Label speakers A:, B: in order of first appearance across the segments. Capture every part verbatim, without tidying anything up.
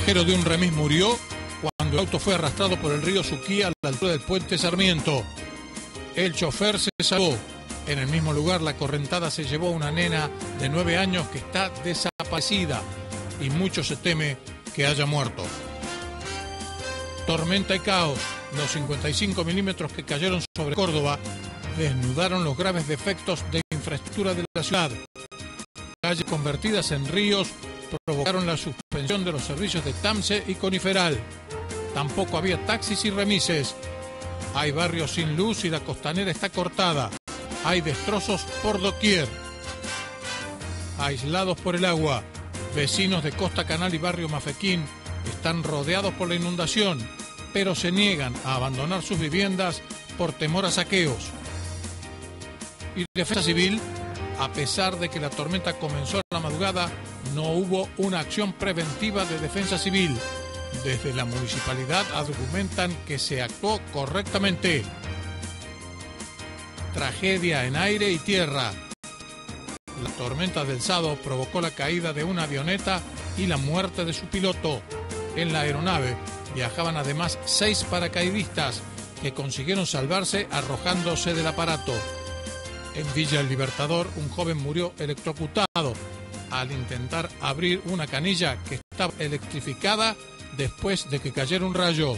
A: pasajero de un remis murió cuando el auto fue arrastrado por el río Suquía a la altura del puente Sarmiento. El chofer se salvó. En el mismo lugar, la correntada se llevó a una nena de nueve años que está desaparecida y mucho se teme que haya muerto. Tormenta y caos. Los cincuenta y cinco milímetros que cayeron sobre Córdoba desnudaron los graves defectos de infraestructura de la ciudad. Calles convertidas en ríos provocaron la suspensión de los servicios de Tamse y Coniferal. Tampoco había taxis y remises. Hay barrios sin luz y la costanera está cortada. Hay destrozos por doquier. Aislados por el agua, vecinos de Costa Canal y Barrio Mafequín están rodeados por la inundación, pero se niegan a abandonar sus viviendas por temor a saqueos. Y Defensa Civil, a pesar de que la tormenta comenzó a la madrugada, no hubo una acción preventiva de Defensa Civil. Desde la municipalidad argumentan que se actuó correctamente. Tragedia en aire y tierra. La tormenta del Sado provocó la caída de una avioneta y la muerte de su piloto. En la aeronave viajaban además seis paracaidistas que consiguieron salvarse arrojándose del aparato. En Villa El Libertador, un joven murió electrocutado al intentar abrir una canilla que estaba electrificada después de que cayera un rayo.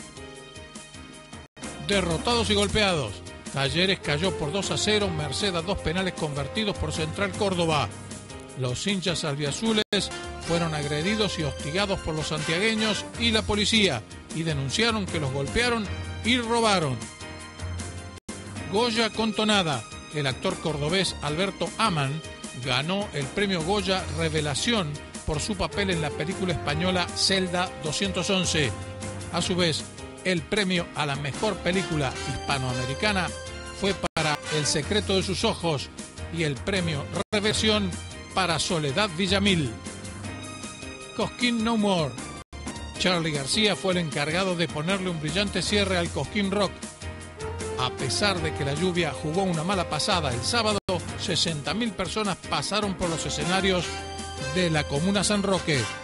A: Derrotados y golpeados. Talleres cayó por dos a cero, merced a dos penales convertidos por Central Córdoba. Los hinchas albiazules fueron agredidos y hostigados por los santiagueños y la policía y denunciaron que los golpearon y robaron. Goya con tonada. El actor cordobés Alberto Aman ganó el premio Goya Revelación por su papel en la película española Celda doscientos once. A su vez, el premio a la mejor película hispanoamericana fue para El secreto de sus ojos y el premio Revelación para Soledad Villamil. Cosquín No More. Charly García fue el encargado de ponerle un brillante cierre al Cosquín Rock. A pesar de que la lluvia jugó una mala pasada el sábado, sesenta mil personas pasaron por los escenarios de la comuna San Roque.